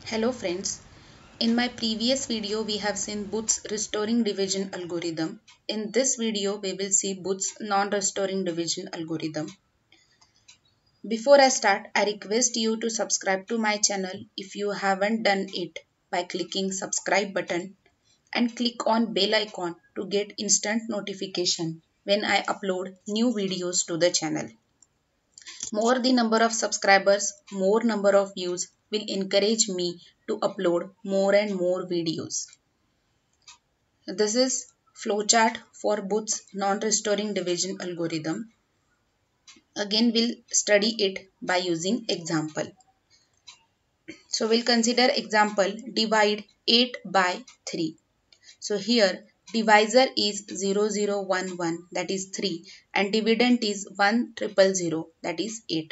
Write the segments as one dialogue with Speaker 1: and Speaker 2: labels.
Speaker 1: Hello friends, in my previous video we have seen Booth's restoring division algorithm. In this video we will see Booth's non-restoring division algorithm. Before I start, I request you to subscribe to my channel if you haven't done it by clicking subscribe button and click on bell icon to get instant notification when I upload new videos to the channel. More the number of subscribers, more number of views will encourage me to upload more and more videos. This is flowchart for Booth's non-restoring division algorithm. Again, we'll study it by using example. So we'll consider example divide 8 by 3. So here divisor is 0011, that is 3, and dividend is 1000, that is 8.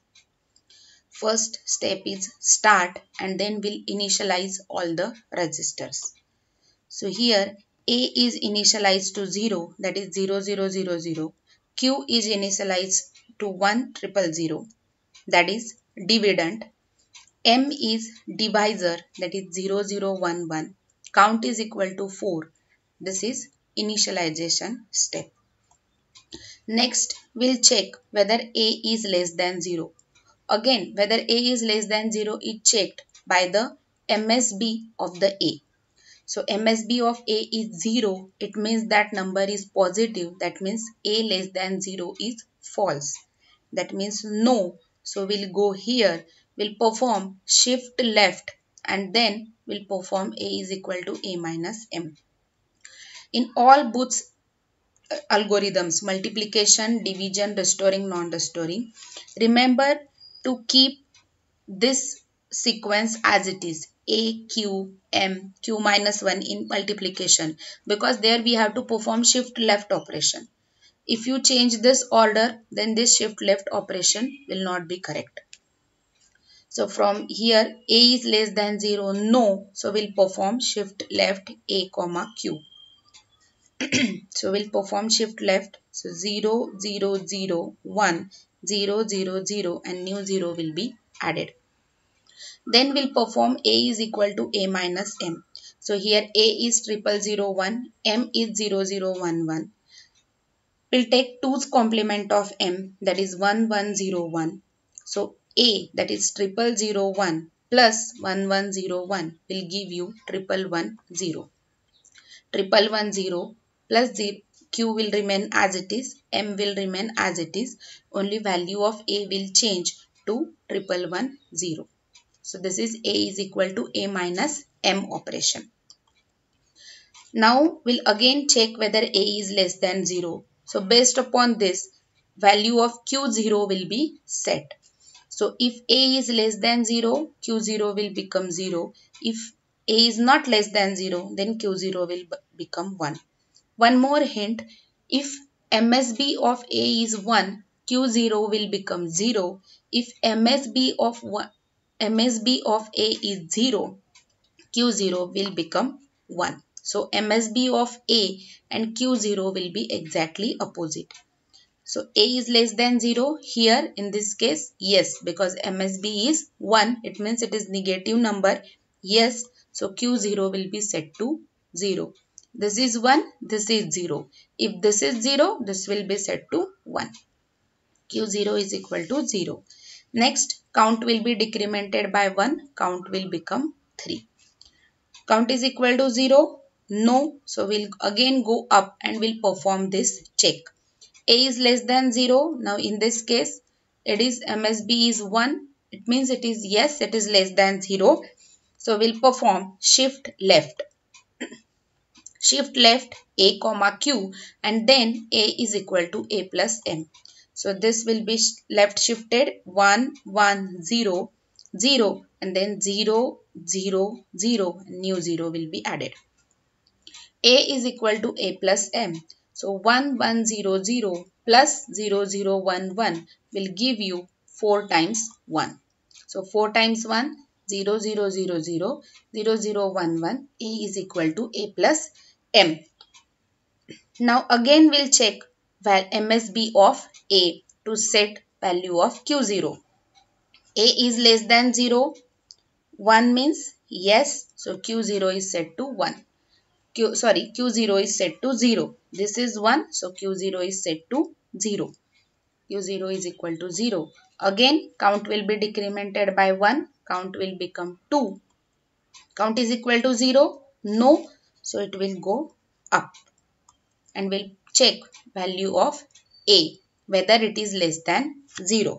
Speaker 1: First step is start and then we'll initialize all the registers. So here A is initialized to 0, that is 0000. Q is initialized to 1000, that is dividend. M is divisor, that is 0011. Count is equal to 4. This is initialization step. Next, we'll check whether A is less than 0. Again, whether A is less than 0 is checked by the MSB of the A. So MSB of A is 0. It means that number is positive. That means A less than 0 is false. That means no. So we'll go here. We'll perform shift left and then we'll perform A is equal to A minus M. In all Booth's algorithms, multiplication, division, restoring, non-restoring, remember to keep this sequence as it is: A, Q, M, Q minus 1 in multiplication, because there we have to perform shift left operation. If you change this order, then this shift left operation will not be correct. So from here A is less than 0, no. So we'll perform shift left A comma Q. So we'll perform shift left. So 0, 0, 0, 1, 0, 0, 0 and new 0 will be added. Then we'll perform A is equal to A minus M. So here A is 0001, M is 0011. We'll take 2's complement of M, that is 1101. So A, that is 0001 plus 1101 will give you 1110. 1110 plus 0, Q will remain as it is, M will remain as it is. Only value of A will change to 1110. So this is A is equal to A minus M operation. Now we'll again check whether A is less than 0. So based upon this, value of Q0 will be set. So if A is less than 0, Q0 will become 0. If A is not less than 0, then Q0 will become 1. One more hint, if MSB of A is 1, Q0 will become 0. If MSB of A is 0, Q0 will become 1. So MSB of A and Q0 will be exactly opposite. So A is less than 0. Here in this case, yes, because MSB is 1. It means it is negative number. Yes. So Q0 will be set to 0. This is 1. This is 0. If this is 0, this will be set to 1. Q0 is equal to 0. Next, count will be decremented by 1. Count will become 3. Count is equal to 0. No. So we'll again go up and we'll perform this check. A is less than 0. Now in this case, it is MSB is 1. It means it is yes, it is less than 0. So we'll perform shift left. Shift left A comma Q and then A is equal to A plus M. So this will be left shifted 1, 1, 0, 0 and then 0, 0, 0. New 0 will be added. A is equal to A plus M. So 1, 1, 0, 0 plus 0, 0, 1, 1 will give you 4 times 1. So 4 times 1, 0, 0, 0, 0, 0, 0, 1, 1. A is equal to A plus M. Now again we'll check MSB of A to set value of Q0. A is less than 0. 1 means yes, so Q0 is set to 1. Q0 is set to 0. This is 1, so Q0 is set to 0. Q0 is equal to 0. Again, count will be decremented by 1. Count will become 2. Count is equal to 0? No. So it will go up. And we'll check value of A, whether it is less than 0.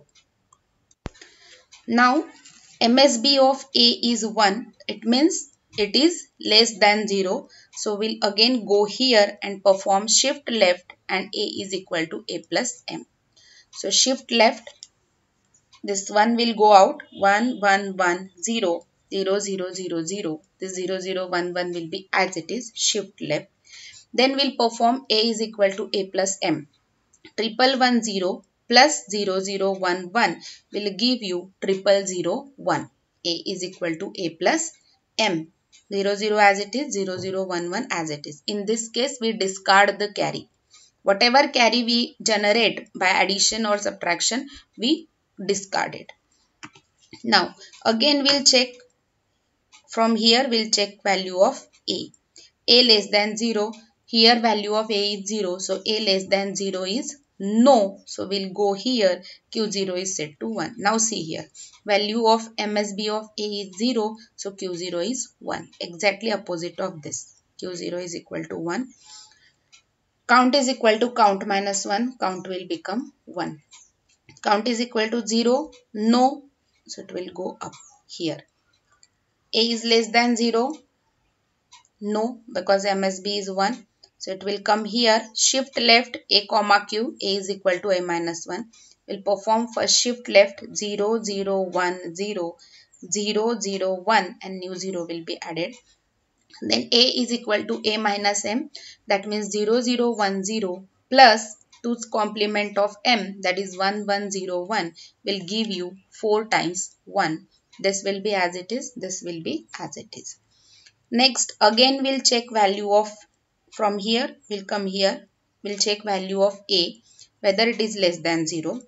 Speaker 1: Now, MSB of A is 1. It means it is less than 0. So we'll again go here and perform shift left, and A is equal to A plus M. So shift left, this 1 will go out. 1, 1, 1, 0, 0, 0, 0, 0. This 0, 0, 1, 1 will be as it is. Shift left. Then we'll perform A is equal to A plus M. 111 plus 0011 will give you 0001. A is equal to A plus M. 00 as it is, 0011 as it is. In this case, we discard the carry. Whatever carry we generate by addition or subtraction, we discard it. Now, again we'll check. From here, we'll check value of A. A less than 0. Here value of A is 0. So A less than 0 is no. So we'll go here. Q0 is set to 1. Now see here. Value of MSB of A is 0. So Q0 is 1. Exactly opposite of this. Q0 is equal to 1. Count is equal to count minus 1. Count will become 1. Count is equal to 0. No. So it will go up here. A is less than 0. No, because MSB is 1. So it will come here. Shift left A comma Q. A is equal to A minus 1. We'll perform first shift left 0, 0, 1, 0, 0, 0, 1 and new 0 will be added. Then A is equal to A minus M. That means 0, 0, 1, 0 plus 2's complement of M, that is 1, 1, 0, 1 will give you 4 times 1. This will be as it is. This will be as it is. Next, again we'll check value of, from here we'll come here, we'll check value of A, whether it is less than 0.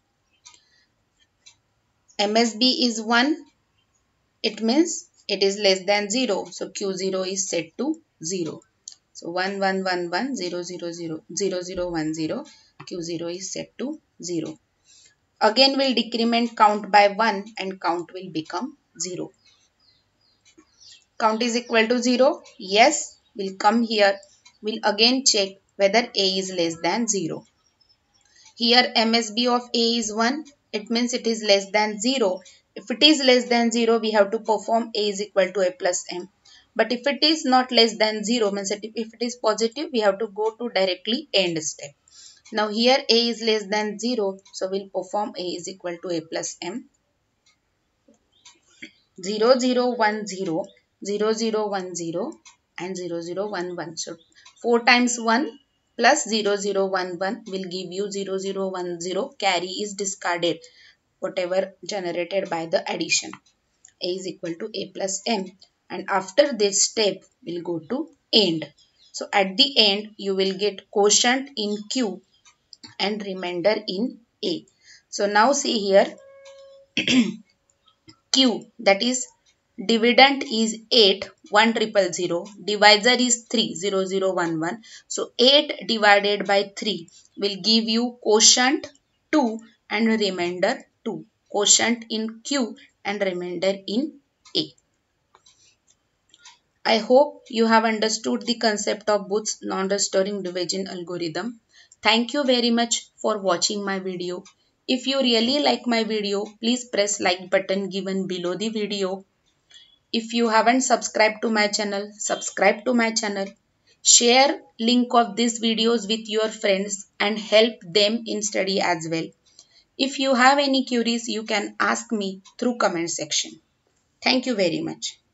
Speaker 1: MSB is 1, it means it is less than 0. So Q0 is set to 0. So 1, 1, 1, 1, 0, 0, 0, 0, 0, 1, 0, Q0 is set to 0. Again we'll decrement count by 1 and count will become 0. Count is equal to 0. Yes, we'll come here. We'll again check whether A is less than 0. Here MSB of A is 1. It means it is less than 0. If it is less than 0, we have to perform A is equal to A plus M. But if it is not less than 0, means if it is positive, we have to go to directly end step. Now here A is less than 0. So we'll perform A is equal to A plus M. 0, 0, 1, 0. 0, 0, 1, 0 and 0, 0, 1, 1. So 4 times 1 plus 0, 0, 1, 1 will give you 0, 0, 1, 0. Carry is discarded, whatever generated by the addition. A is equal to A plus M. And after this step, we'll go to end. So at the end, you will get quotient in Q and remainder in A. So now see here. Q, that is dividend is 8 1000, divisor is 3 0011. So 8 divided by 3 will give you quotient 2 and remainder 2. Quotient in Q and remainder in A. I hope you have understood the concept of Booth's non-restoring division algorithm. Thank you very much for watching my video. If you really like my video, please press like button given below the video. If you haven't subscribed to my channel, subscribe to my channel. Share link of these videos with your friends and help them in study as well. If you have any queries, you can ask me through comment section. Thank you very much.